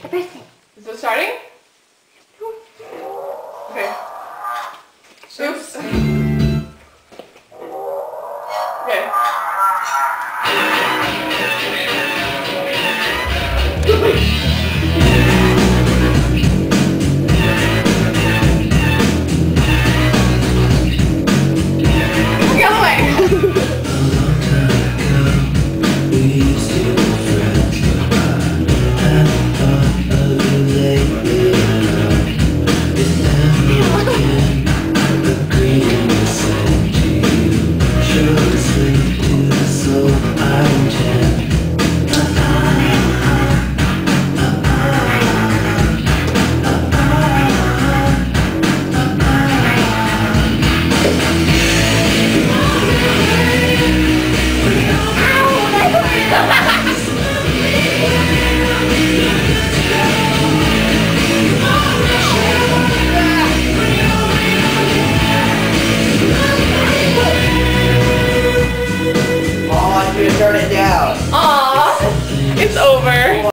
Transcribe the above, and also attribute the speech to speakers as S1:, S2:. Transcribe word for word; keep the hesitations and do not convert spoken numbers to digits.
S1: everything.
S2: Is it starting? Okay. Oops. Okay. Get away!
S3: Turn it down.
S2: Aww, it's over.